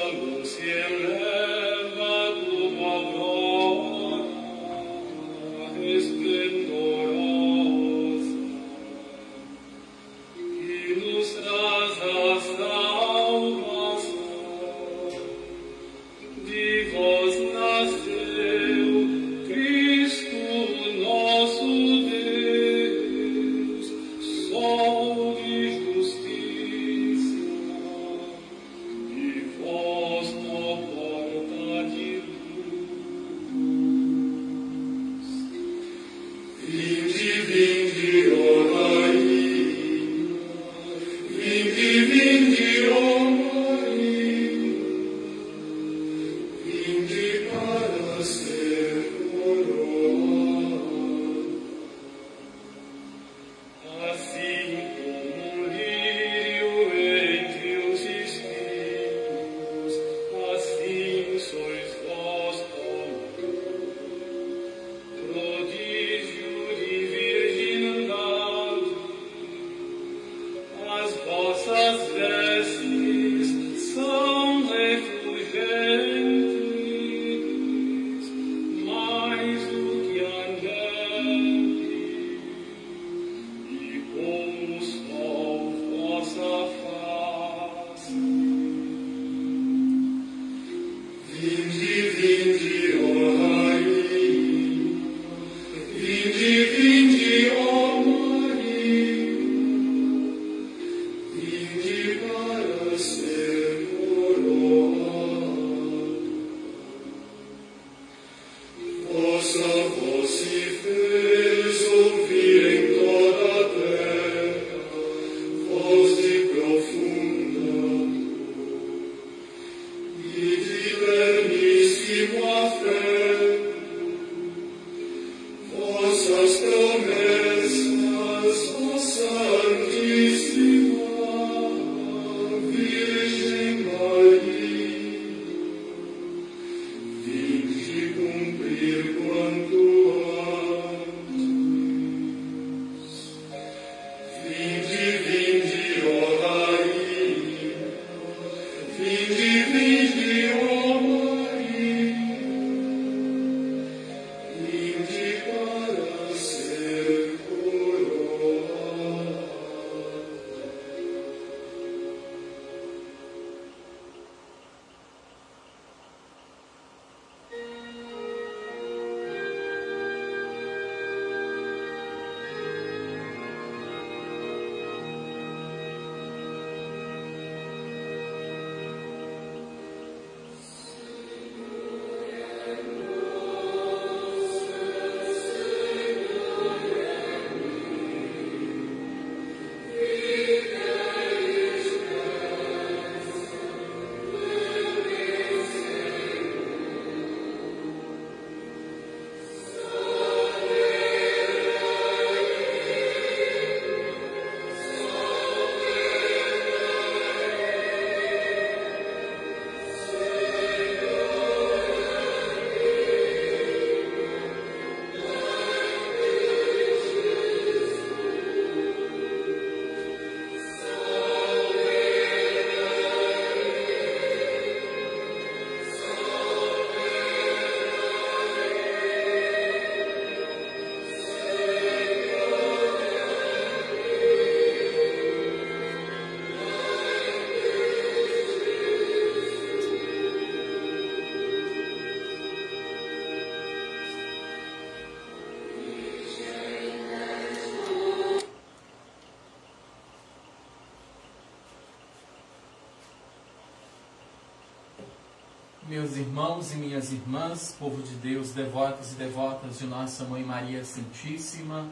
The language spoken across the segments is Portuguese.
Meus irmãos e minhas irmãs, povo de Deus, devotos e devotas de Nossa Mãe Maria Santíssima,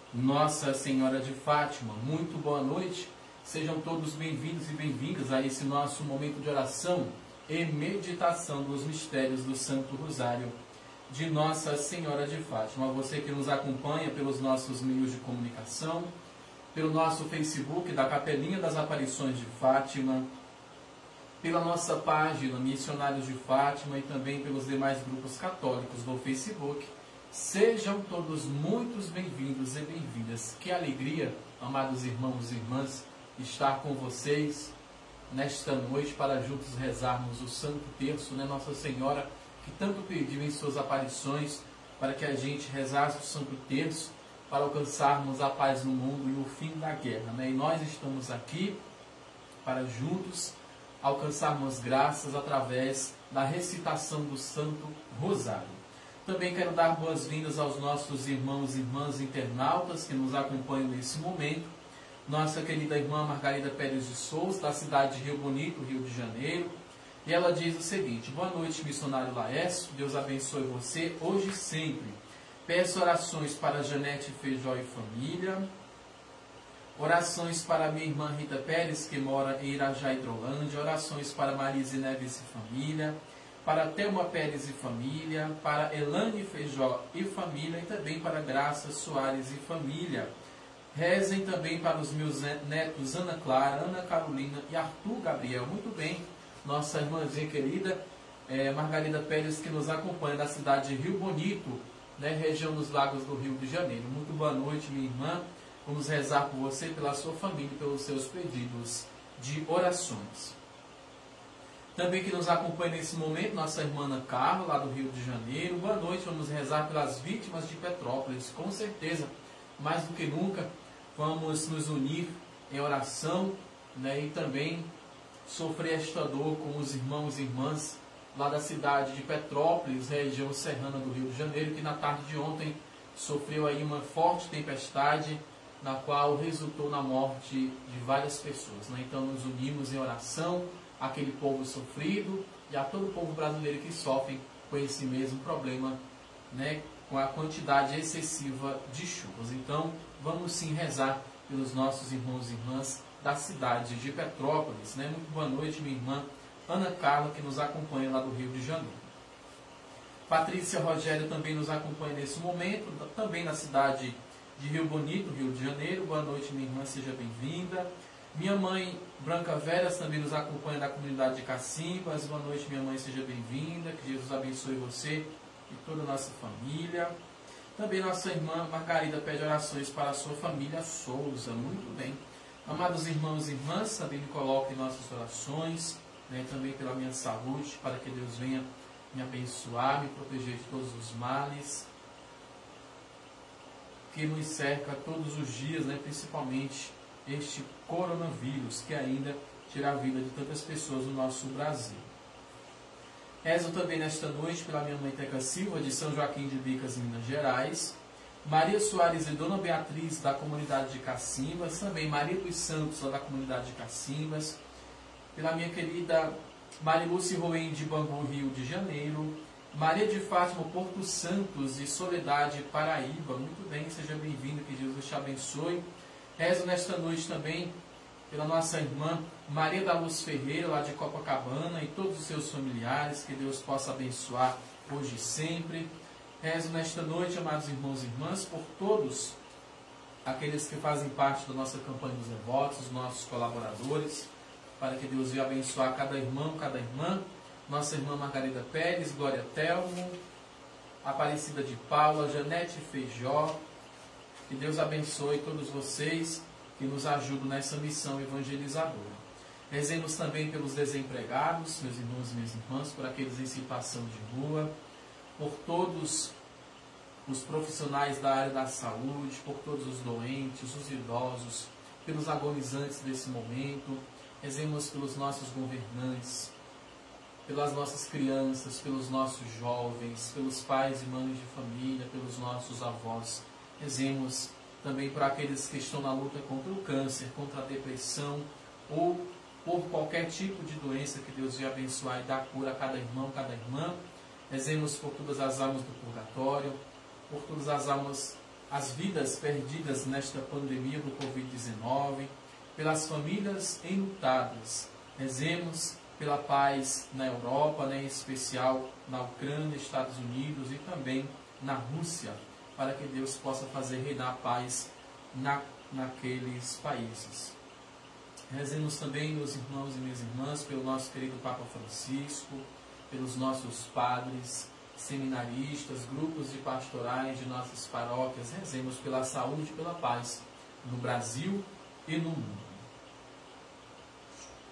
Nossa Senhora de Fátima, muito boa noite. Sejam todos bem-vindos e bem-vindas a esse nosso momento de oração e meditação dos mistérios do Santo Rosário de Nossa Senhora de Fátima. A você que nos acompanha pelos nossos meios de comunicação, pelo nosso Facebook da Capelinha das Aparições de Fátima, pela nossa página Missionários de Fátima e também pelos demais grupos católicos do Facebook. Sejam todos muito bem-vindos e bem-vindas. Que alegria, amados irmãos e irmãs, estar com vocês nesta noite para juntos rezarmos o Santo Terço, né? Nossa Senhora que tanto pediu em suas aparições para que a gente rezasse o Santo Terço para alcançarmos a paz no mundo e o fim da guerra, né? E nós estamos aqui para juntos alcançarmos graças através da recitação do Santo Rosário. Também quero dar boas-vindas aos nossos irmãos e irmãs internautas que nos acompanham nesse momento. Nossa querida irmã Margarida Pérez de Souza, da cidade de Rio Bonito, Rio de Janeiro. E ela diz o seguinte: boa noite, missionário Laércio, Deus abençoe você hoje e sempre. Peço orações para Janete Feijó e família. Orações para minha irmã Rita Pérez, que mora em Irajá, Hidrolândia. Orações para Marise Neves e família. Para Thelma Pérez e família. Para Elane Feijó e família. E também para Graça Soares e família. Rezem também para os meus netos Ana Clara, Ana Carolina e Arthur Gabriel. Muito bem, nossa irmãzinha querida Margarida Pérez, que nos acompanha da cidade de Rio Bonito, né, região dos Lagos do Rio de Janeiro. Muito boa noite, minha irmã. Vamos rezar por você, pela sua família e pelos seus pedidos de orações. Também que nos acompanha nesse momento, nossa irmã Ana Carla, lá do Rio de Janeiro. Boa noite, vamos rezar pelas vítimas de Petrópolis. Com certeza, mais do que nunca, vamos nos unir em oração, né, e também sofrer esta dor com os irmãos e irmãs lá da cidade de Petrópolis, região serrana do Rio de Janeiro, que na tarde de ontem sofreu aí uma forte tempestade, na qual resultou na morte de várias pessoas, né? Então nos unimos em oração àquele povo sofrido e a todo o povo brasileiro que sofre com esse mesmo problema, né, com a quantidade excessiva de chuvas. Então vamos sim rezar pelos nossos irmãos e irmãs da cidade de Petrópolis, né? Muito boa noite, minha irmã Ana Carla, que nos acompanha lá do Rio de Janeiro. Patrícia Rogério também nos acompanha nesse momento, também na cidade de Rio Bonito, Rio de Janeiro. Boa noite, minha irmã, seja bem-vinda. Minha mãe Branca Veras também nos acompanha da comunidade de Cacimbas. Boa noite, minha mãe, seja bem-vinda. Que Jesus abençoe você e toda a nossa família. Também nossa irmã Margarida pede orações para a sua família Souza. Muito bem. Amados irmãos e irmãs, também me coloquem em nossas orações, né, também pela minha saúde, para que Deus venha me abençoar, me proteger de todos os males que nos cerca todos os dias, né, principalmente este coronavírus, que ainda tira a vida de tantas pessoas no nosso Brasil. Rezo também nesta noite pela minha mãe Teca Silva, de São Joaquim de Bicas, Minas Gerais. Maria Soares e Dona Beatriz, da comunidade de Cacimbas. Também Maria dos Santos, da comunidade de Cacimbas. Pela minha querida Mariluce Roen, de Bangu, Rio de Janeiro. Maria de Fátima, Porto Santos e Soledade, Paraíba. Muito bem, seja bem-vinda, que Jesus te abençoe. Rezo nesta noite também pela nossa irmã Maria da Luz Ferreira, lá de Copacabana, e todos os seus familiares, que Deus possa abençoar hoje e sempre. Rezo nesta noite, amados irmãos e irmãs, por todos aqueles que fazem parte da nossa campanha dos devotos, os nossos colaboradores, para que Deus venha abençoar cada irmão, cada irmã. Nossa irmã Margarida Pérez, Glória Telmo, Aparecida de Paula, Janete Feijó. Que Deus abençoe todos vocês que nos ajudam nessa missão evangelizadora. Rezemos também pelos desempregados, meus irmãos e minhas irmãs, por aqueles em situação de rua, por todos os profissionais da área da saúde, por todos os doentes, os idosos, pelos agonizantes desse momento. Rezemos pelos nossos governantes, pelas nossas crianças, pelos nossos jovens, pelos pais e mães de família, pelos nossos avós. Rezemos também por aqueles que estão na luta contra o câncer, contra a depressão ou por qualquer tipo de doença, que Deus venha abençoar e dar cura a cada irmão, cada irmã. Rezemos por todas as almas do purgatório, por todas as almas, as vidas perdidas nesta pandemia do Covid-19, pelas famílias enlutadas. Rezemos pela paz na Europa, né, em especial na Ucrânia, Estados Unidos e também na Rússia, para que Deus possa fazer reinar a paz naqueles países. Rezemos também, meus irmãos e minhas irmãs, pelo nosso querido Papa Francisco, pelos nossos padres, seminaristas, grupos de pastorais de nossas paróquias. Rezemos pela saúde e pela paz no Brasil e no mundo.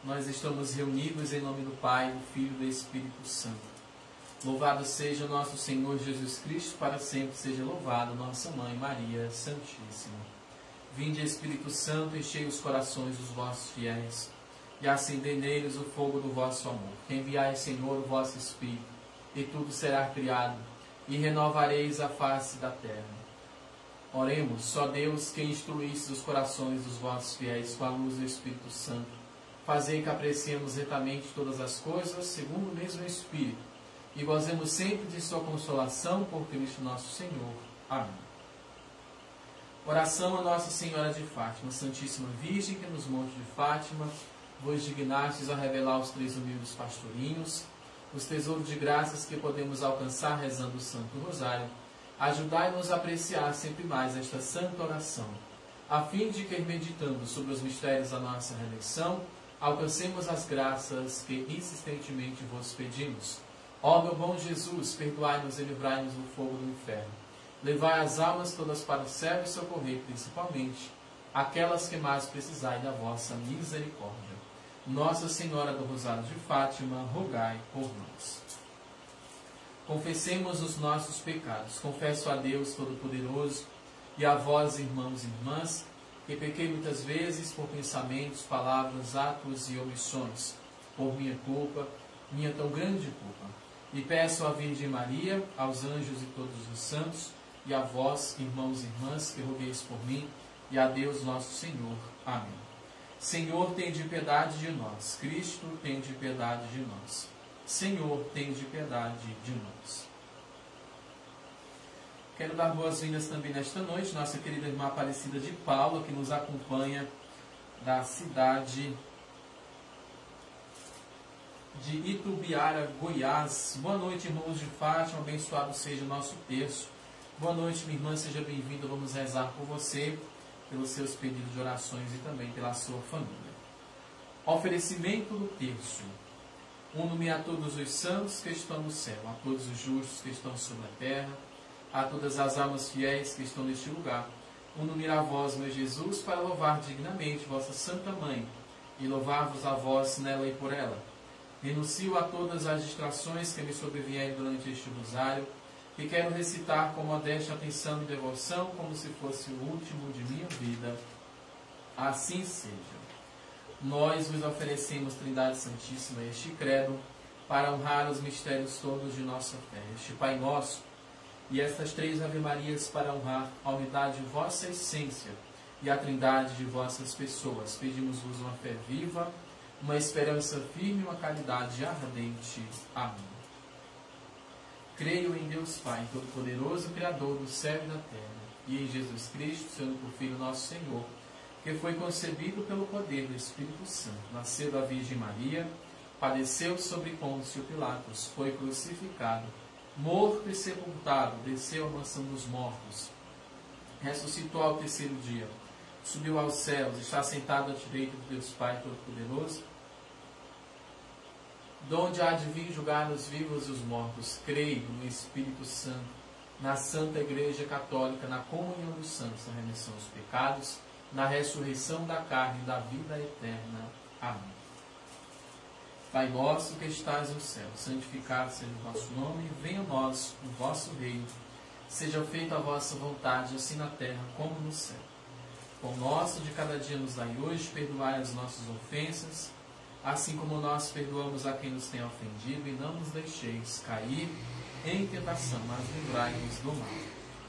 nós estamos reunidos em nome do Pai, do Filho e do Espírito Santo. Louvado seja o nosso Senhor Jesus Cristo, para sempre seja louvado nossa Mãe Maria Santíssima. Vinde, Espírito Santo, enchei os corações dos vossos fiéis e acendei neles o fogo do vosso amor. Enviai, Senhor, o vosso Espírito, e tudo será criado, e renovareis a face da terra. Oremos, só Deus, que instruísse os corações dos vossos fiéis com a luz do Espírito Santo, fazei que apreciemos retamente todas as coisas, segundo o mesmo Espírito, e gozemos sempre de sua consolação por Cristo nosso Senhor. Amém. Oração a Nossa Senhora de Fátima. Santíssima Virgem, que nos montes de Fátima vos dignastes a revelar aos 3 humildes pastorinhos os tesouros de graças que podemos alcançar rezando o Santo Rosário, ajudai-nos a apreciar sempre mais esta santa oração, a fim de que, meditando sobre os mistérios da nossa redenção, alcancemos as graças que insistentemente vos pedimos. Ó meu bom Jesus, perdoai-nos e livrai-nos do fogo do inferno. Levai as almas todas para o céu e socorrei principalmente aquelas que mais precisarem da vossa misericórdia. Nossa Senhora do Rosário de Fátima, rogai por nós. Confessemos os nossos pecados. Confesso a Deus Todo-Poderoso e a vós, irmãos e irmãs, que pequei muitas vezes por pensamentos, palavras, atos e omissões, por minha culpa, minha tão grande culpa. E peço à Virgem Maria, aos anjos e todos os santos, e a vós, irmãos e irmãs, que rogueis por mim, e a Deus nosso Senhor. Amém. Senhor, tende piedade de nós. Cristo, tende piedade de nós. Senhor, tende piedade de nós. Quero dar boas-vindas também nesta noite, nossa querida irmã Aparecida de Paula, que nos acompanha da cidade de Itubiara, Goiás. Boa noite, irmãos de Fátima, abençoado seja o nosso terço. Boa noite, minha irmã, seja bem-vinda. Vamos rezar por você, pelos seus pedidos de orações e também pela sua família. Oferecimento do terço. Uno-me a todos os santos que estão no céu, a todos os justos que estão sobre a terra, a todas as almas fiéis que estão neste lugar. Uno-me a vós, meu Jesus, para louvar dignamente vossa Santa Mãe e louvar-vos a vós nela e por ela. Renuncio a todas as distrações que me sobrevierem durante este rosário, que quero recitar com modéstia, atenção e devoção, como se fosse o último de minha vida. Assim seja. Nós vos oferecemos, Trindade Santíssima, este credo, para honrar os mistérios todos de nossa fé, este Pai Nosso, e estas 3 Ave-Marias para honrar a unidade de vossa essência e a trindade de vossas pessoas. Pedimos-vos uma fé viva, uma esperança firme e uma caridade ardente. Amém. Creio em Deus Pai, Todo-Poderoso, Criador do céu e da terra, e em Jesus Cristo, seu único Filho, nosso Senhor, que foi concebido pelo poder do Espírito Santo, nasceu da Virgem Maria, padeceu sobre Pôncio Pilatos, foi crucificado, morto e sepultado, desceu à mansão dos mortos, ressuscitou ao 3º dia, subiu aos céus, está sentado à direita de Deus Pai Todo-Poderoso, donde há de vir julgar os vivos e os mortos. Creio no Espírito Santo, na Santa Igreja Católica, na comunhão dos santos, na remissão dos pecados, na ressurreição da carne e da vida eterna. Amém. Pai nosso que estás no céu, santificado seja o vosso nome, venha a nós o vosso reino. Seja feita a vossa vontade, assim na terra como no céu. Pão nosso de cada dia nos dai hoje, perdoai as nossas ofensas, assim como nós perdoamos a quem nos tem ofendido, e não nos deixeis cair em tentação, mas livrai-nos do mal.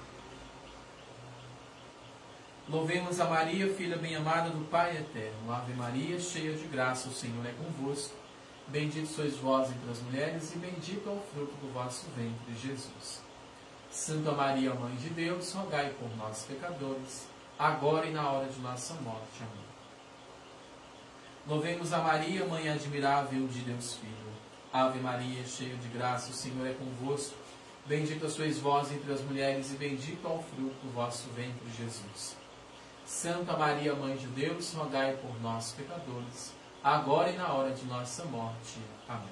Louvemos a Maria, filha bem-amada do Pai Eterno. Ave Maria, cheia de graça, o Senhor é convosco. Bendito sois vós entre as mulheres, e bendito é o fruto do vosso ventre, Jesus. Santa Maria, Mãe de Deus, rogai por nós, pecadores, agora e na hora de nossa morte. Amém. Louvemos a Maria, Mãe admirável de Deus Filho. Ave Maria, cheia de graça, o Senhor é convosco. Bendita sois vós entre as mulheres, e bendito é o fruto do vosso ventre, Jesus. Santa Maria, Mãe de Deus, rogai por nós, pecadores, agora e na hora de nossa morte. Amém.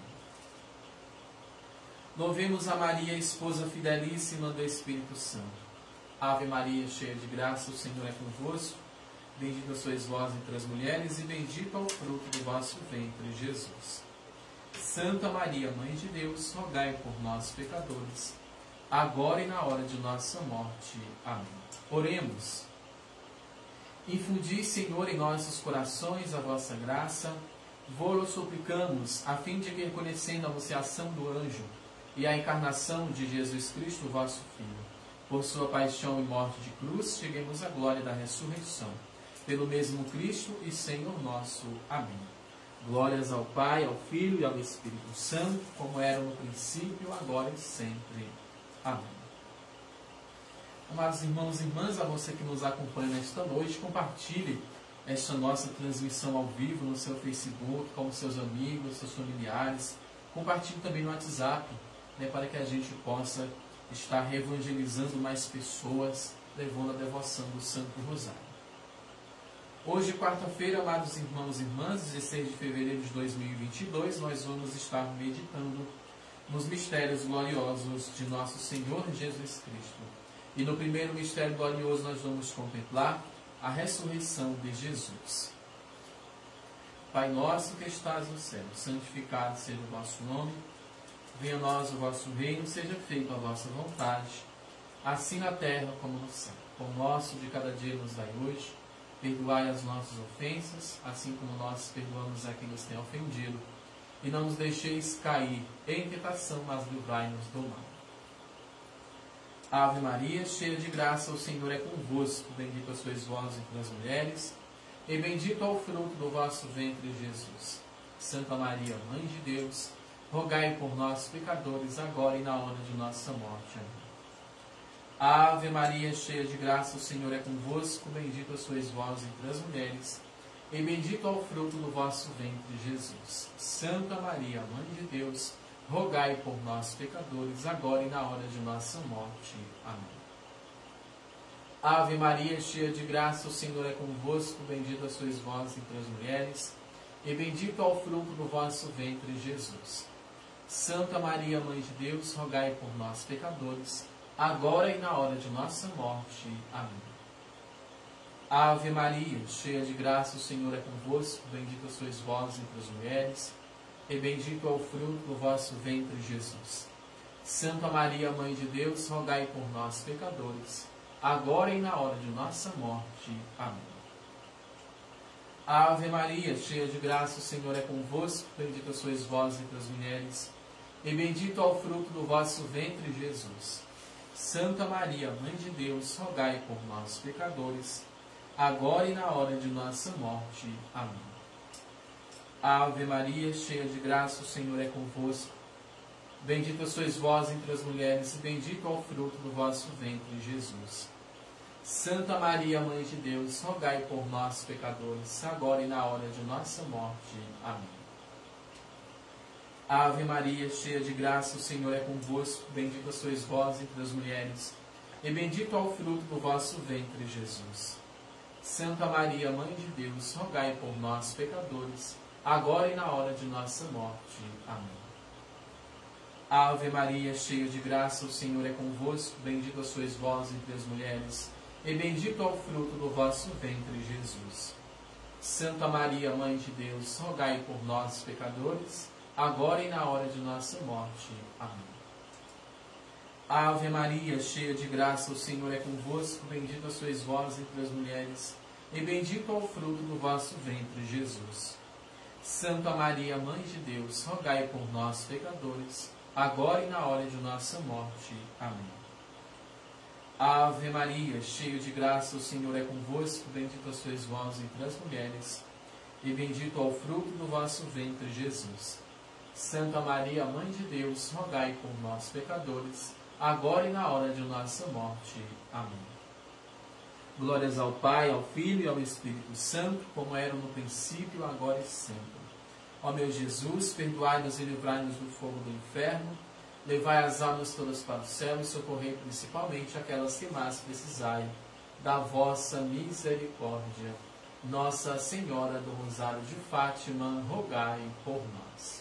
Louvemos a Maria, esposa fidelíssima do Espírito Santo. Ave Maria, cheia de graça, o Senhor é convosco. Bendita sois vós entre as mulheres, e bendito é o fruto do vosso ventre, Jesus. Santa Maria, Mãe de Deus, rogai por nós, pecadores, agora e na hora de nossa morte. Amém. Oremos. Infundi, Senhor, em nossos corações a vossa graça, vô-lo suplicamos, a fim de que, reconhecendo a anunciação do anjo e a encarnação de Jesus Cristo, vosso Filho, por sua paixão e morte de cruz, cheguemos à glória da ressurreição. Pelo mesmo Cristo e Senhor nosso. Amém. Glórias ao Pai, ao Filho e ao Espírito Santo, como era no princípio, agora e sempre. Amém. Amados irmãos e irmãs, a você que nos acompanha nesta noite, compartilhe esta nossa transmissão ao vivo no seu Facebook, com seus amigos, seus familiares. Compartilhe também no WhatsApp, para que a gente possa estar evangelizando mais pessoas, levando a devoção do Santo Rosário. Hoje, quarta-feira, amados irmãos e irmãs, 16 de fevereiro de 2022, nós vamos estar meditando nos mistérios gloriosos de nosso Senhor Jesus Cristo. E no primeiro mistério glorioso nós vamos contemplar a ressurreição de Jesus. Pai nosso que estás no céu, santificado seja o vosso nome. Venha a nós o vosso reino, seja feita a vossa vontade, assim na terra como no céu. O pão nosso de cada dia nos dai hoje. Perdoai as nossas ofensas, assim como nós perdoamos a quem nos tem ofendido. E não nos deixeis cair em tentação, mas livrai-nos do mal. Ave Maria, cheia de graça, o Senhor é convosco. Bendita sois vós entre as mulheres, e bendito é o fruto do vosso ventre, Jesus. Santa Maria, Mãe de Deus, rogai por nós, pecadores, agora e na hora de nossa morte. Amém. Ave Maria, cheia de graça, o Senhor é convosco. Bendita sois vós entre as mulheres, e bendito é o fruto do vosso ventre, Jesus. Santa Maria, Mãe de Deus, rogai por nós, pecadores, agora e na hora de nossa morte. Amém. Ave Maria, cheia de graça, o Senhor é convosco. Bendita sois vós entre as mulheres, e bendito é o fruto do vosso ventre, Jesus. Santa Maria, Mãe de Deus, rogai por nós, pecadores, agora e na hora de nossa morte. Amém. Ave Maria, cheia de graça, o Senhor é convosco. Bendita sois vós entre as mulheres, e bendito é o fruto do vosso ventre, Jesus. Santa Maria, Mãe de Deus, rogai por nós, pecadores, agora e na hora de nossa morte. Amém. Ave Maria, cheia de graça, o Senhor é convosco. Bendita sois vós entre as mulheres, e bendito é o fruto do vosso ventre, Jesus. Santa Maria, Mãe de Deus, rogai por nós, pecadores, agora e na hora de nossa morte. Amém. Ave Maria, cheia de graça, o Senhor é convosco. Bendita sois vós entre as mulheres, e bendito é o fruto do vosso ventre, Jesus. Santa Maria, Mãe de Deus, rogai por nós, pecadores, agora e na hora de nossa morte. Amém. Ave Maria, cheia de graça, o Senhor é convosco. Bendita sois vós entre as mulheres, e bendito é o fruto do vosso ventre, Jesus. Santa Maria, Mãe de Deus, rogai por nós, pecadores, agora e na hora de nossa morte. Amém. Ave Maria, cheia de graça, o Senhor é convosco. Bendita sois vós entre as mulheres, e bendito é o fruto do vosso ventre, Jesus. Santa Maria, Mãe de Deus, rogai por nós, pecadores, agora e na hora de nossa morte. Amém. Ave Maria, cheia de graça, o Senhor é convosco. Bendita sois vós entre as mulheres, e bendito é o fruto do vosso ventre, Jesus. Santa Maria, Mãe de Deus, rogai por nós, pecadores, agora e na hora de nossa morte. Amém. Ave Maria, cheia de graça, o Senhor é convosco. Bendita sois vós entre as mulheres, e bendito é o fruto do vosso ventre, Jesus. Santa Maria, Mãe de Deus, rogai por nós, pecadores, agora e na hora de nossa morte. Amém. Glórias ao Pai, ao Filho e ao Espírito Santo, como era no princípio, agora e sempre. Ó meu Jesus, perdoai-nos e livrai-nos do fogo do inferno, levai as almas todas para o céu e socorrei principalmente aquelas que mais precisarem da vossa misericórdia. Nossa Senhora do Rosário de Fátima, rogai por nós.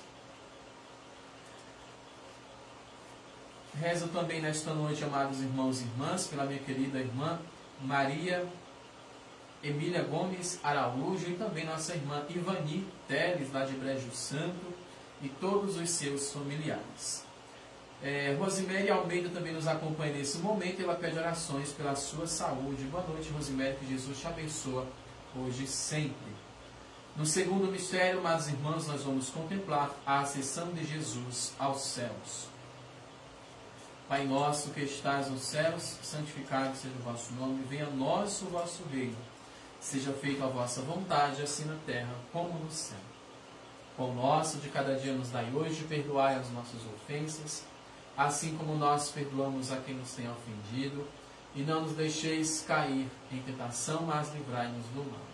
Rezo também nesta noite, amados irmãos e irmãs, pela minha querida irmã Maria Emília Gomes Araújo e também nossa irmã Ivani Teles, lá de Brejo Santo, e todos os seus familiares. Rosemary Almeida também nos acompanha nesse momento, ela pede orações pela sua saúde. Boa noite, Rosemary, que Jesus te abençoe hoje e sempre. No segundo mistério, amados irmãos, nós vamos contemplar a ascensão de Jesus aos céus. Pai nosso que estás nos céus, santificado seja o vosso nome, venha a nós o vosso reino. Seja feita a vossa vontade, assim na terra como no céu. Pão nosso de cada dia nos dai hoje, perdoai as nossas ofensas, assim como nós perdoamos a quem nos tem ofendido, e não nos deixeis cair em tentação, mas livrai-nos do mal.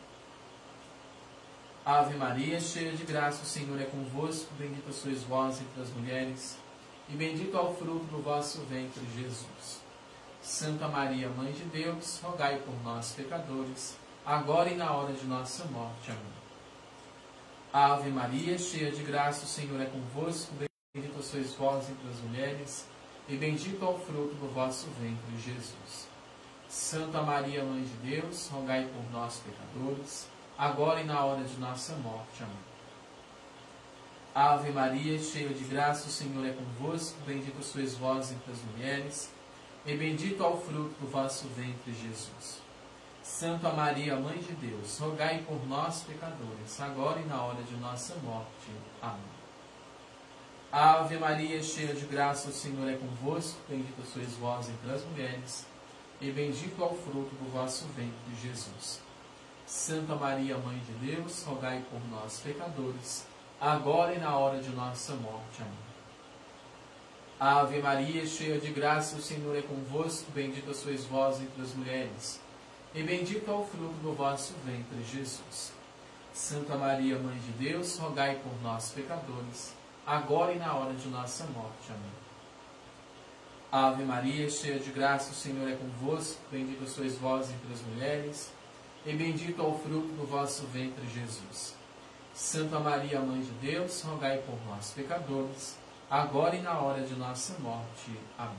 Ave Maria, cheia de graça, o Senhor é convosco, bendita sois vós entre as mulheres, e bendito é o fruto do vosso ventre, Jesus. Santa Maria, Mãe de Deus, rogai por nós, pecadores, agora e na hora de nossa morte. Amém. Ave Maria, cheia de graça, o Senhor é convosco, bendita sois vós entre as mulheres, e bendito é o fruto do vosso ventre, Jesus. Santa Maria, Mãe de Deus, rogai por nós, pecadores, agora e na hora de nossa morte. Amém. Ave Maria, cheia de graça, o Senhor é convosco, bendita sois vós entre as mulheres, e bendito é o fruto do vosso ventre, Jesus. Santa Maria, Mãe de Deus, rogai por nós, pecadores, agora e na hora de nossa morte. Amém. Ave Maria, cheia de graça, o Senhor é convosco, bendita sois vós entre as mulheres, e bendito é o fruto do vosso ventre, Jesus. Santa Maria, Mãe de Deus, rogai por nós, pecadores, agora e na hora de nossa morte. Amém. Ave Maria, cheia de graça, o Senhor é convosco, bendita sois vós entre as mulheres, e bendito é o fruto do vosso ventre, Jesus. Santa Maria, Mãe de Deus, rogai por nós, pecadores, agora e na hora de nossa morte. Amém. Ave Maria, cheia de graça, o Senhor é convosco, bendita sois vós entre as mulheres, e bendito é o fruto do vosso ventre, Jesus. Santa Maria, Mãe de Deus, rogai por nós, pecadores, agora e na hora de nossa morte. Amém.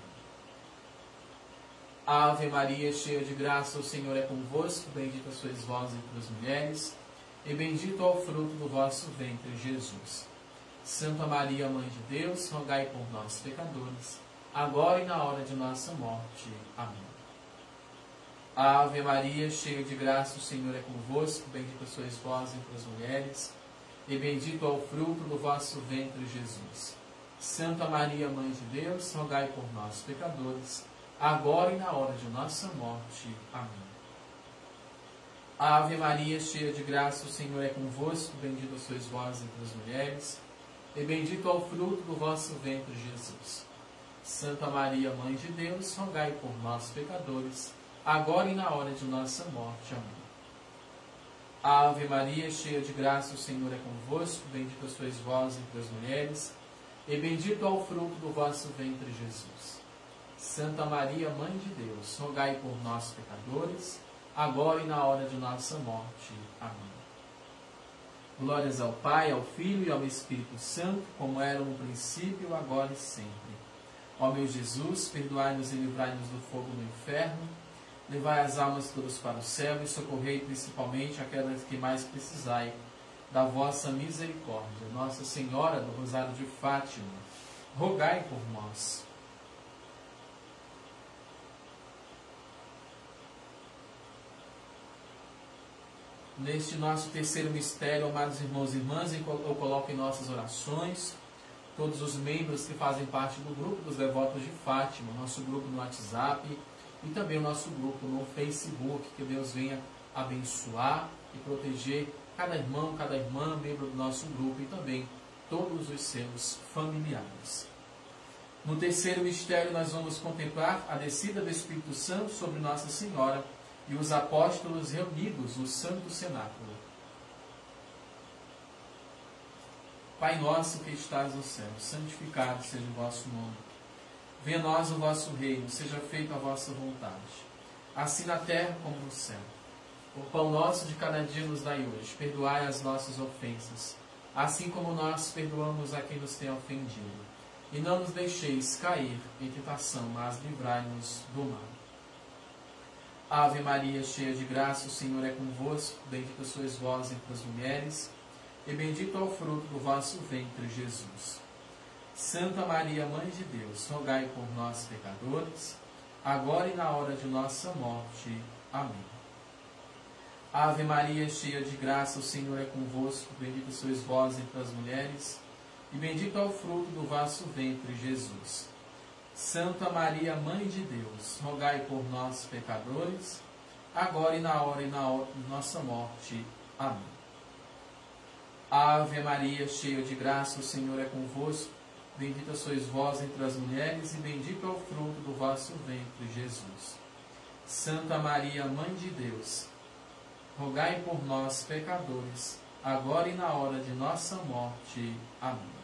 Ave Maria, cheia de graça, o Senhor é convosco, bendita sois vós entre as mulheres, e bendito é o fruto do vosso ventre, Jesus. Santa Maria, Mãe de Deus, rogai por nós, pecadores, agora e na hora de nossa morte. Amém. Ave Maria, cheia de graça, o Senhor é convosco, bendita sois vós entre as mulheres, e bendito é o fruto do vosso ventre, Jesus. Santa Maria, Mãe de Deus, rogai por nós, pecadores, agora e na hora de nossa morte. Amém. Ave Maria, cheia de graça, o Senhor é convosco, bendita sois vós entre as mulheres, e bendito é o fruto do vosso ventre, Jesus. Santa Maria, Mãe de Deus, rogai por nós, pecadores, agora e na hora de nossa morte. Amém. Ave Maria, cheia de graça, o Senhor é convosco, bendita sois vós entre as mulheres, e bendito é o fruto do vosso ventre, Jesus. Santa Maria, Mãe de Deus, rogai por nós, pecadores, agora e na hora de nossa morte. Amém. Glórias ao Pai, ao Filho e ao Espírito Santo, como era no princípio, agora e sempre. Ó meu Jesus, perdoai-nos e livrai-nos do fogo do inferno, levai as almas todas para o céu e socorrei principalmente aquelas que mais precisai da vossa misericórdia. Nossa Senhora do Rosário de Fátima, rogai por nós. Neste nosso terceiro mistério, amados irmãos e irmãs, eu coloco em nossas orações todos os membros que fazem parte do grupo dos devotos de Fátima, nosso grupo no WhatsApp e também o nosso grupo no Facebook. Que Deus venha abençoar e proteger cada irmão, cada irmã, membro do nosso grupo e também todos os seus familiares. No terceiro mistério, nós vamos contemplar a descida do Espírito Santo sobre Nossa Senhora e os apóstolos reunidos no Santo Cenáculo. Pai nosso que estás no céu, santificado seja o vosso nome. Venha a nós o vosso reino, seja feita a vossa vontade, assim na terra como no céu. O pão nosso de cada dia nos dai hoje, perdoai as nossas ofensas, assim como nós perdoamos a quem nos tem ofendido. E não nos deixeis cair em tentação, mas livrai-nos do mal. Ave Maria, cheia de graça, o Senhor é convosco. Bendita sois vós entre as mulheres, e bendito é o fruto do vosso ventre, Jesus. Santa Maria, Mãe de Deus, rogai por nós, pecadores, agora e na hora de nossa morte. Amém. Ave Maria, cheia de graça, o Senhor é convosco. Bendita sois vós entre as mulheres, e bendito é o fruto do vosso ventre, Jesus. Santa Maria, Mãe de Deus, rogai por nós, pecadores, agora e na hora de nossa morte. Amém. Ave Maria, cheia de graça, o Senhor é convosco. Bendita sois vós entre as mulheres, e bendito é o fruto do vosso ventre, Jesus. Santa Maria, Mãe de Deus, rogai por nós, pecadores, agora e na hora de nossa morte. Amém.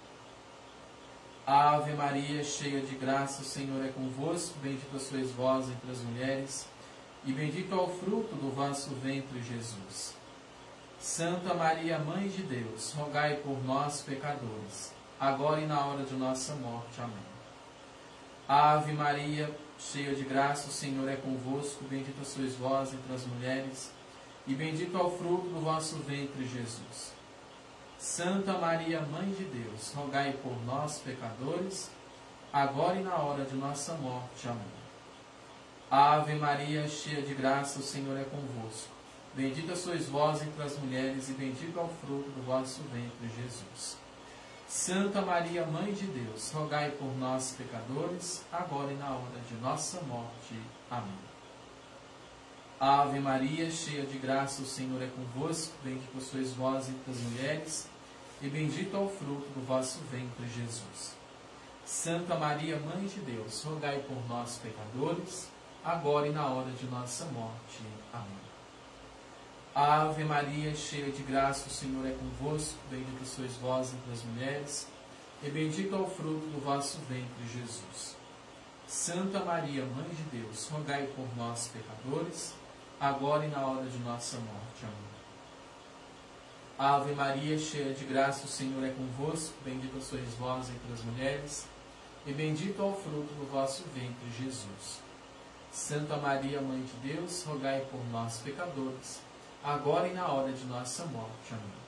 Ave Maria, cheia de graça, o Senhor é convosco. Bendita sois vós entre as mulheres, e bendito é o fruto do vosso ventre, Jesus. Santa Maria, Mãe de Deus, rogai por nós, pecadores, agora e na hora de nossa morte. Amém. Ave Maria, cheia de graça, o Senhor é convosco. Bendita sois vós entre as mulheres, e bendito é o fruto do vosso ventre, Jesus. Santa Maria, Mãe de Deus, rogai por nós, pecadores, agora e na hora de nossa morte. Amém. Ave Maria, cheia de graça, o Senhor é convosco. Bendita sois vós entre as mulheres, e bendito é o fruto do vosso ventre, Jesus. Santa Maria, Mãe de Deus, rogai por nós, pecadores, agora e na hora de nossa morte. Amém. Ave Maria, cheia de graça, o Senhor é convosco. Bendita sois vós entre as mulheres, e bendito é o fruto do vosso ventre, Jesus. Santa Maria, Mãe de Deus, rogai por nós, pecadores, agora e na hora de nossa morte. Amém. Ave Maria, cheia de graça, o Senhor é convosco. Bendita sois vós entre as mulheres, e bendito é o fruto do vosso ventre, Jesus. Santa Maria, Mãe de Deus, rogai por nós, pecadores, agora e na hora de nossa morte. Amém. Ave Maria, cheia de graça, o Senhor é convosco. Bendita sois vós entre as mulheres, e bendito é o fruto do vosso ventre, Jesus. Santa Maria, Mãe de Deus, rogai por nós, pecadores, agora e na hora de nossa morte. Amém.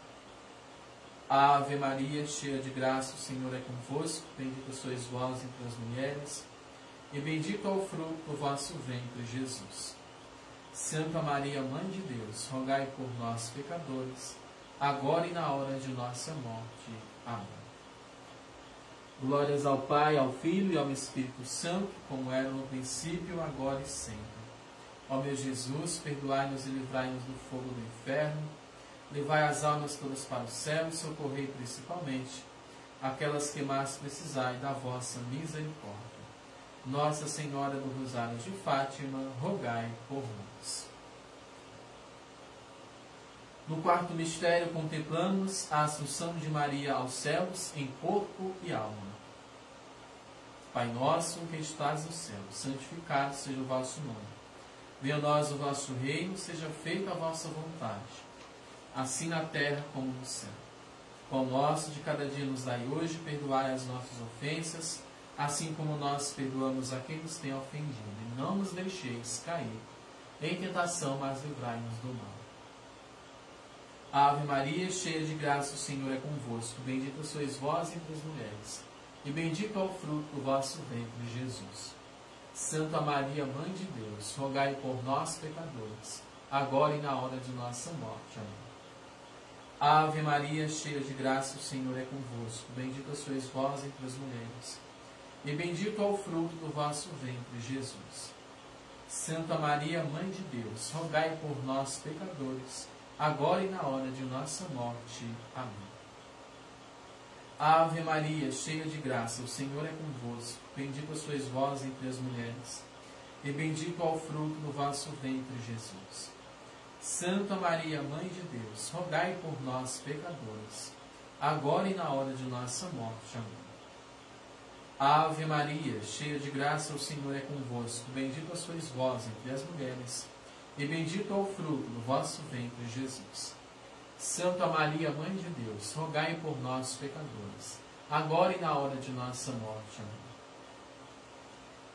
Ave Maria, cheia de graça, o Senhor é convosco. Bendita sois vós entre as mulheres, e bendito é o fruto do vosso ventre, Jesus. Santa Maria, Mãe de Deus, rogai por nós, pecadores, agora e na hora de nossa morte. Amém. Glórias ao Pai, ao Filho e ao Espírito Santo, como era no princípio, agora e sempre. Ó meu Jesus, perdoai-nos e livrai-nos do fogo do inferno, levai as almas todas para o céu e socorrei principalmente aquelas que mais precisarem da vossa misericórdia. Nossa Senhora do Rosário de Fátima, rogai por nós. No quarto mistério, contemplamos a Assunção de Maria aos céus em corpo e alma. Pai nosso, que estás no céu, santificado seja o vosso nome. Venha a nós o vosso reino, seja feita a vossa vontade, assim na terra como no céu. O pão nosso de cada dia nos dai hoje, perdoai as nossas ofensas, assim como nós perdoamos a quem nos tem ofendido. E não nos deixeis cair em tentação, mas livrai-nos do mal. Ave Maria, cheia de graça, o Senhor é convosco. Bendita sois vós entre as mulheres, e bendito é o fruto do vosso ventre, Jesus. Santa Maria, Mãe de Deus, rogai por nós, pecadores, agora e na hora de nossa morte. Amém. Ave Maria, cheia de graça, o Senhor é convosco. Bendita sois vós entre as mulheres, e bendito é o fruto do vosso ventre, Jesus. Santa Maria, Mãe de Deus, rogai por nós, pecadores, agora e na hora de nossa morte. Amém. Ave Maria, cheia de graça, o Senhor é convosco. Bendita sois vós entre as mulheres, e bendito é o fruto do vosso ventre, Jesus. Santa Maria, Mãe de Deus, rogai por nós, pecadores, agora e na hora de nossa morte. Amém. Ave Maria, cheia de graça, o Senhor é convosco. Bendita sois vós entre as mulheres, e bendito é o fruto do vosso ventre, Jesus. Santa Maria, Mãe de Deus, rogai por nós, pecadores, agora e na hora de nossa morte. Amém.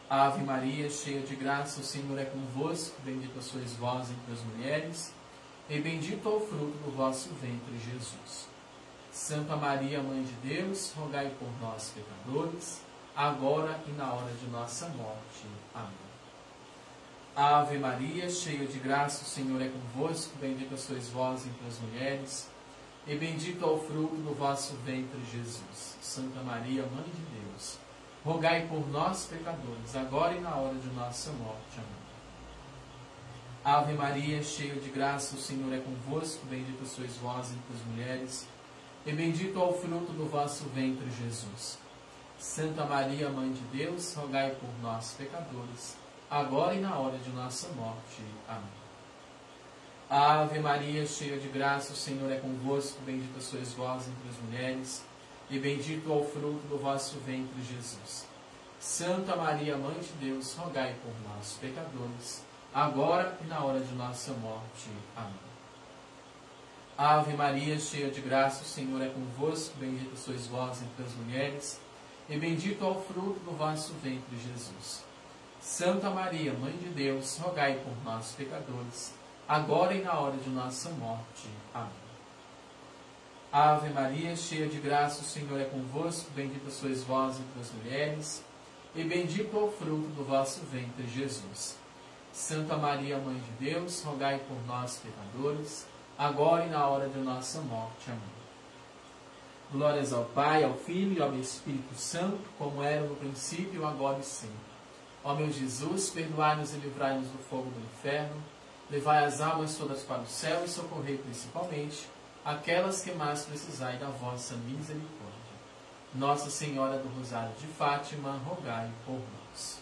Ave Maria, cheia de graça, o Senhor é convosco. Bendita sois vós entre as mulheres, e bendito é o fruto do vosso ventre, Jesus. Santa Maria, Mãe de Deus, rogai por nós, pecadores, agora e na hora de nossa morte. Amém. Ave Maria, cheia de graça, o Senhor é convosco. Bendita sois vós entre as mulheres, e bendito é o fruto do vosso ventre, Jesus. Santa Maria, Mãe de Deus, rogai por nós, pecadores, agora e na hora de nossa morte. Amém. Ave Maria, cheia de graça, o Senhor é convosco. Bendita sois vós entre as mulheres, e bendito é o fruto do vosso ventre, Jesus. Santa Maria, Mãe de Deus, rogai por nós, pecadores, agora e na hora de nossa morte. Amém. Ave Maria, cheia de graça, o Senhor é convosco. Bendita sois vós entre as mulheres, e bendito é o fruto do vosso ventre, Jesus. Santa Maria, Mãe de Deus, rogai por nós, pecadores, agora e na hora de nossa morte. Amém. Ave Maria, cheia de graça, o Senhor é convosco. Bendita sois vós entre as mulheres, e bendito é o fruto do vosso ventre, Jesus. Santa Maria, Mãe de Deus, rogai por nós, pecadores, agora e na hora de nossa morte. Amém. Ave Maria, cheia de graça, o Senhor é convosco. Bendita sois vós entre as mulheres, e bendito é o fruto do vosso ventre, Jesus. Santa Maria, Mãe de Deus, rogai por nós, pecadores, agora e na hora de nossa morte. Amém. Glórias ao Pai, ao Filho e ao Espírito Santo, como era no princípio, agora e sempre. Ó meu Jesus, perdoai-nos e livrai-nos do fogo do inferno, levai as almas todas para o céu e socorrei principalmente aquelas que mais precisai da vossa misericórdia. Nossa Senhora do Rosário de Fátima, rogai por nós.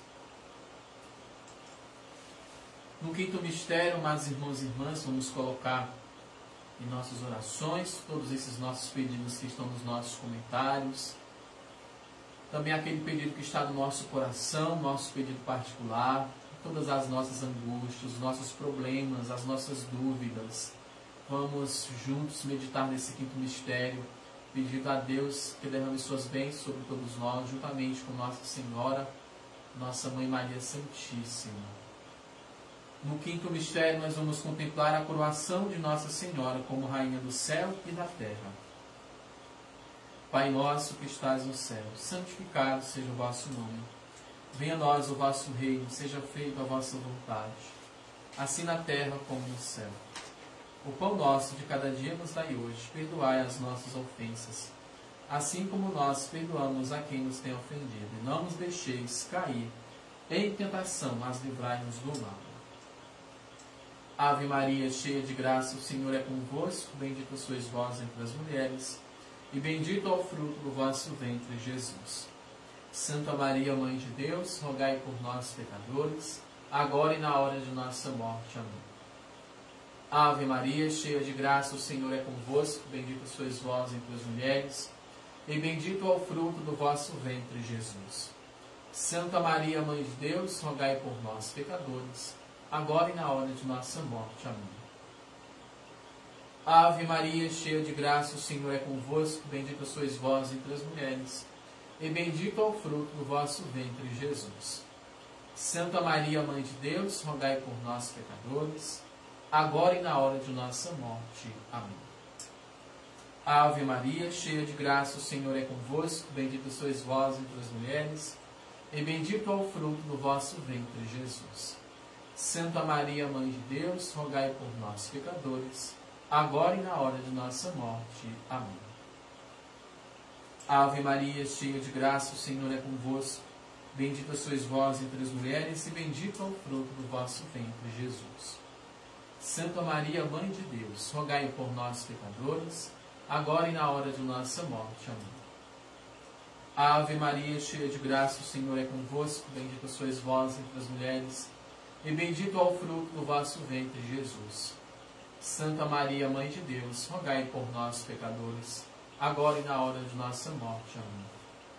No quinto mistério, amados irmãos e irmãs, vamos colocar em nossas orações todos esses nossos pedidos que estão nos nossos comentários. Também aquele pedido que está no nosso coração, nosso pedido particular, todas as nossas angústias, os nossos problemas, as nossas dúvidas. Vamos juntos meditar nesse quinto mistério, pedindo a Deus que derrame suas bênçãos sobre todos nós, juntamente com Nossa Senhora, Nossa Mãe Maria Santíssima. No quinto mistério, nós vamos contemplar a coroação de Nossa Senhora como Rainha do céu e da terra. Pai nosso que estás no céu, santificado seja o vosso nome. Venha a nós o vosso reino, seja feita a vossa vontade, assim na terra como no céu. O pão nosso de cada dia nos dai hoje, perdoai as nossas ofensas, assim como nós perdoamos a quem nos tem ofendido. E não nos deixeis cair em tentação, mas livrai-nos do mal. Ave Maria, cheia de graça, o Senhor é convosco. Bendita sois vós entre as mulheres, e bendito é o fruto do vosso ventre, Jesus. Santa Maria, Mãe de Deus, rogai por nós, pecadores, agora e na hora de nossa morte. Amém. Ave Maria, cheia de graça, o Senhor é convosco. Bendita sois vós entre as mulheres, e bendito é o fruto do vosso ventre, Jesus. Santa Maria, Mãe de Deus, rogai por nós, pecadores, agora e na hora de nossa morte. Amém. Ave Maria, cheia de graça, o Senhor é convosco. Bendita sois vós entre as mulheres, e bendito é o fruto do vosso ventre, Jesus. Santa Maria, Mãe de Deus, rogai por nós, pecadores, agora e na hora de nossa morte. Amém. Ave Maria, cheia de graça, o Senhor é convosco. Bendita sois vós entre as mulheres, e bendito é o fruto do vosso ventre, Jesus. Santa Maria, Mãe de Deus, rogai por nós, pecadores, agora e na hora de nossa morte. Amém. Ave Maria, cheia de graça, o Senhor é convosco. Bendita sois vós entre as mulheres, e bendito é o fruto do vosso ventre, Jesus. Santa Maria, Mãe de Deus, rogai por nós, pecadores, agora e na hora de nossa morte. Amém. Ave Maria, cheia de graça, o Senhor é convosco. Bendita sois vós entre as mulheres, e bendito é o fruto do vosso ventre, Jesus. Santa Maria, Mãe de Deus, rogai por nós, pecadores, agora e na hora de nossa morte. Amém.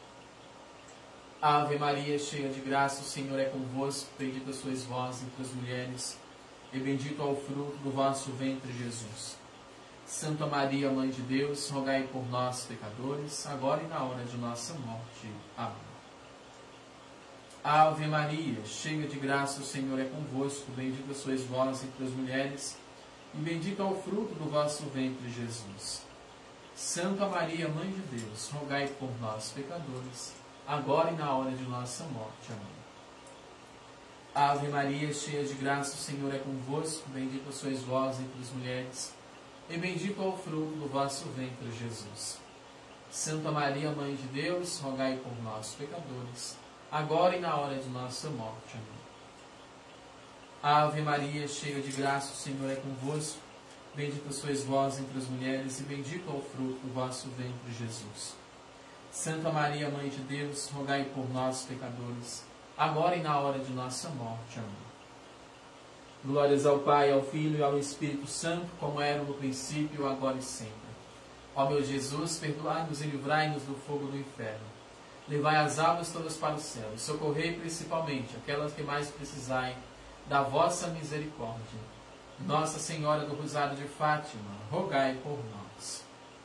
Ave Maria, cheia de graça, o Senhor é convosco. Bendita sois vós entre as mulheres, e bendito é o fruto do vosso ventre, Jesus. Santa Maria, Mãe de Deus, rogai por nós, pecadores, agora e na hora de nossa morte. Amém. Ave Maria, cheia de graça, o Senhor é convosco. Bendita sois vós entre as mulheres, e bendito é o fruto do vosso ventre, Jesus. Santa Maria, Mãe de Deus, rogai por nós, pecadores, agora e na hora de nossa morte. Amém. Ave Maria, cheia de graça, o Senhor é convosco. Bendita sois vós entre as mulheres, e bendito é o fruto do vosso ventre, Jesus. Santa Maria, Mãe de Deus, rogai por nós, pecadores, agora e na hora de nossa morte. Amém. Ave Maria, cheia de graça, o Senhor é convosco. Bendita sois vós entre as mulheres, e bendito é o fruto do vosso ventre, Jesus. Santa Maria, Mãe de Deus, rogai por nós, pecadores, agora e na hora de nossa morte. Amém. Glórias ao Pai, ao Filho e ao Espírito Santo, como era no princípio, agora e sempre. Ó meu Jesus, perdoai-nos e livrai-nos do fogo do inferno. Levai as almas todas para o céu e socorrei principalmente aquelas que mais precisarem da vossa misericórdia. Nossa Senhora do Rosário de Fátima, rogai por nós.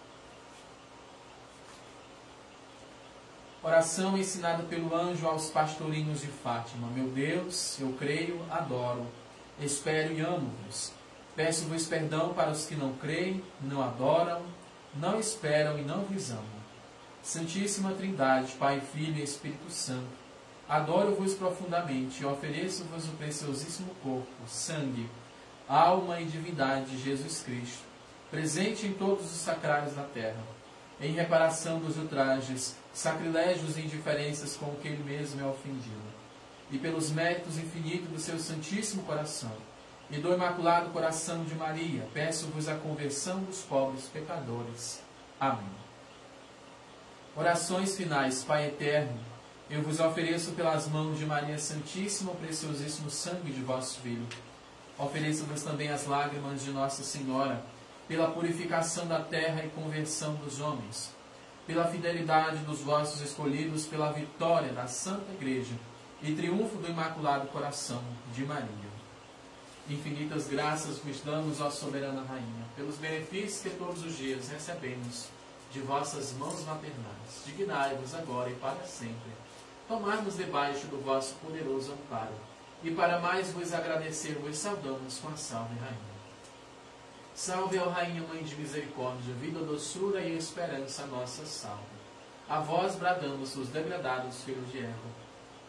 Oração ensinada pelo anjo aos pastorinhos de Fátima. Meu Deus, eu creio, adoro, espero e amo-vos. Peço-vos perdão para os que não creem, não adoram, não esperam e não vos amam. Santíssima Trindade, Pai, Filho e Espírito Santo, adoro-vos profundamente e ofereço-vos o preciosíssimo corpo, sangue, alma e divindade de Jesus Cristo, presente em todos os sacrários da terra, em reparação dos ultrajes, sacrilégios e indiferenças com que ele mesmo é ofendido, e pelos méritos infinitos do seu Santíssimo Coração, e do Imaculado Coração de Maria, peço-vos a conversão dos pobres pecadores. Amém. Orações finais. Pai eterno, eu vos ofereço pelas mãos de Maria Santíssima o preciosíssimo sangue de vosso Filho. Ofereço-vos também as lágrimas de Nossa Senhora, pela purificação da terra e conversão dos homens, pela fidelidade dos vossos escolhidos, pela vitória da Santa Igreja e triunfo do Imaculado Coração de Maria. Infinitas graças vos damos, ó soberana Rainha, pelos benefícios que todos os dias recebemos de vossas mãos maternais. Dignai-vos agora e para sempre tomar-nos debaixo do vosso poderoso amparo, e para mais vos agradecer, vos saudamos com a Salve Rainha. Salve, ó Rainha, Mãe de Misericórdia, vida, doçura e esperança, nossa salve. A vós bradamos os degradados filhos de Eva.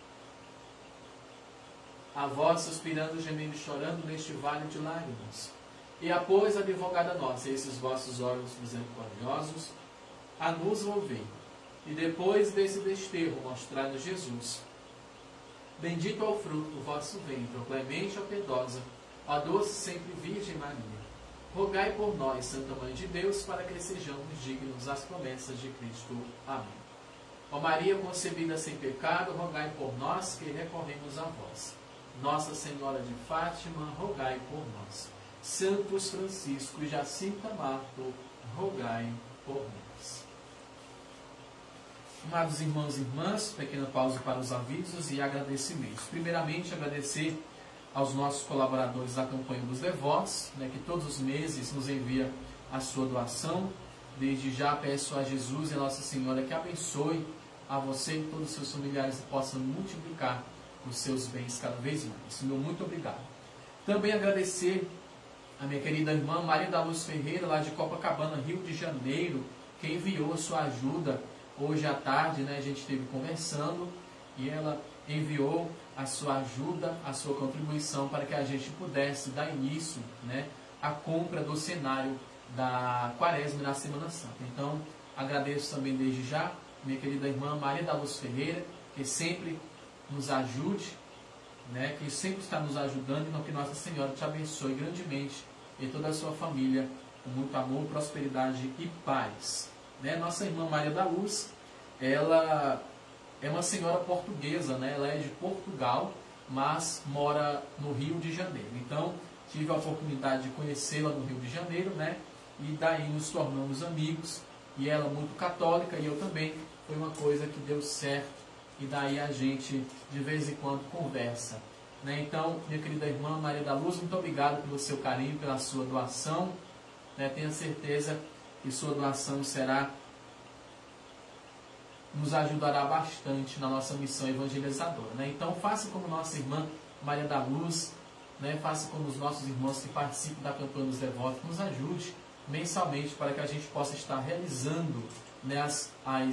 A vós suspirando, gemendo e chorando neste vale de lágrimas. E após, advogada nossa, esses vossos olhos misericordiosos, a nos volvei. E depois desse desterro, mostrai-nos Jesus. Bendito é o fruto do vosso ventre, ó clemente, ó piedosa, ó doce sempre Virgem Maria. Rogai por nós, Santa Mãe de Deus, para que sejamos dignos das promessas de Cristo. Amém. Ó Maria concebida sem pecado, rogai por nós que recorremos a vós. Nossa Senhora de Fátima, rogai por nós. Santos Francisco e Jacinta Marto, rogai por nós. Amados irmãos e irmãs, pequena pausa para os avisos e agradecimentos. Primeiramente, agradecer aos nossos colaboradores da campanha dos devotos, que todos os meses nos envia a sua doação. Desde já peço a Jesus e a Nossa Senhora que abençoe a você e todos os seus familiares e possam multiplicar os seus bens cada vez mais. Senhor, muito obrigado. Também agradecer a minha querida irmã Maria da Luz Ferreira, lá de Copacabana, Rio de Janeiro, que enviou a sua ajuda hoje à tarde, a gente esteve conversando, e ela enviou a sua ajuda, a sua contribuição, para que a gente pudesse dar início, à compra do cenário da Quaresma e da Semana Santa. Então, agradeço também desde já, minha querida irmã Maria da Luz Ferreira, que sempre nos ajude, que sempre está nos ajudando, e que Nossa Senhora te abençoe grandemente e toda a sua família, com muito amor, prosperidade e paz. Nossa irmã Maria da Luz, ela é uma senhora portuguesa, ela é de Portugal, mas mora no Rio de Janeiro. Então, tive a oportunidade de conhecê-la no Rio de Janeiro, e daí nos tornamos amigos, e ela muito católica, e eu também. Foi uma coisa que deu certo, e daí a gente, de vez em quando, conversa. Então, minha querida irmã Maria da Luz, muito obrigado pelo seu carinho, pela sua doação. Tenho certeza que sua doação será nos ajudará bastante na nossa missão evangelizadora, né? Então faça como nossa irmã Maria da Luz, né? Faça como os nossos irmãos que participam da campanha dos devotos, nos ajude mensalmente para que a gente possa estar realizando, né, as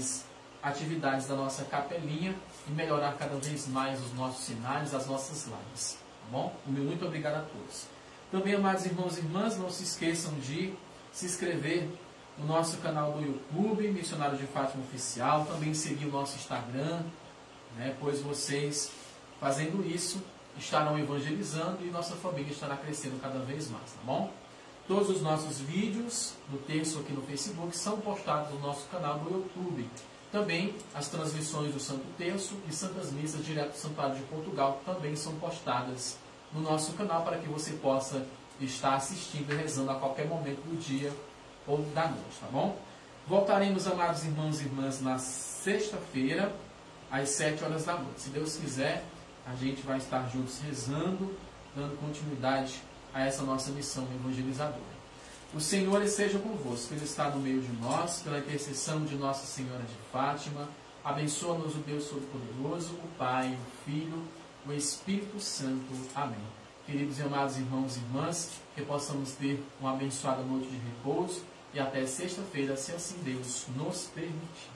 atividades da nossa capelinha e melhorar cada vez mais os nossos sinais, as nossas lives, tá bom? O meu muito obrigado a todos. Também, amados irmãos e irmãs, não se esqueçam de se inscrever no nosso canal do YouTube, Missionário de Fátima Oficial, também seguir o nosso Instagram, né, pois vocês, fazendo isso, estarão evangelizando e nossa família estará crescendo cada vez mais, tá bom? Todos os nossos vídeos do terço aqui no Facebook são postados no nosso canal do YouTube. Também as transmissões do Santo Terço e Santas Missas direto do Santuário de Portugal também são postadas no nosso canal para que você possa estar assistindo e rezando a qualquer momento do dia ou da noite, tá bom? Voltaremos, amados irmãos e irmãs, na sexta-feira, às 7 horas da noite. Se Deus quiser, a gente vai estar juntos rezando, dando continuidade a essa nossa missão evangelizadora. O Senhor esteja convosco, Ele está no meio de nós, pela intercessão de Nossa Senhora de Fátima. Abençoa-nos o Deus Todo-Poderoso, o Pai, o Filho, o Espírito Santo. Amém. Queridos e amados irmãos e irmãs, que possamos ter uma abençoada noite de repouso e até sexta-feira, se assim Deus nos permitir.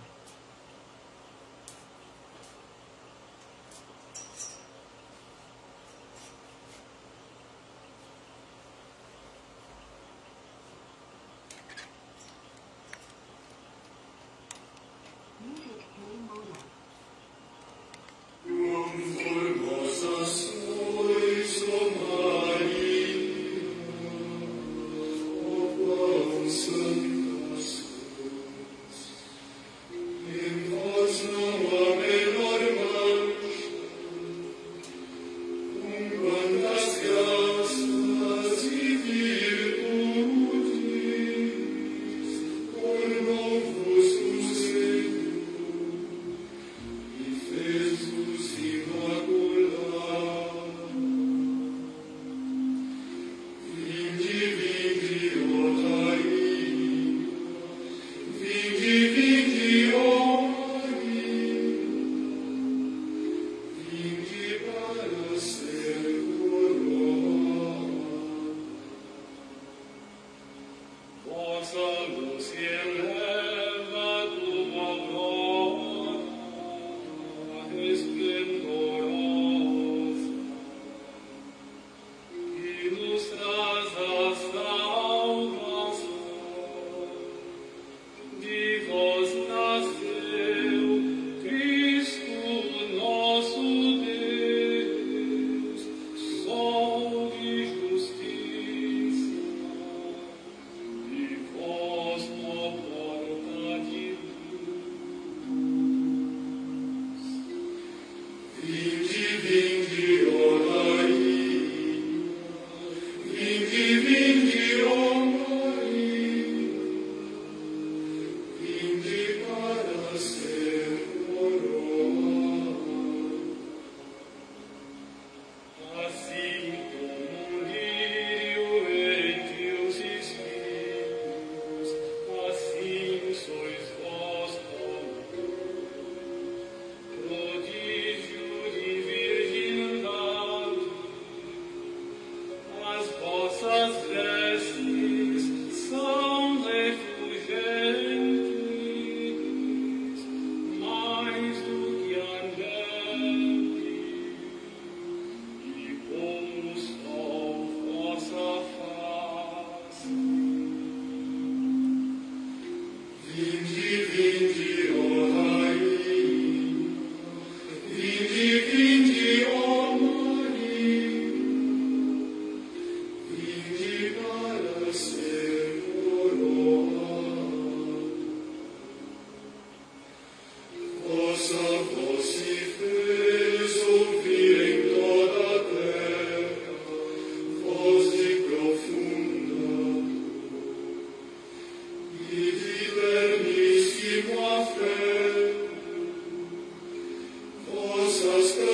Os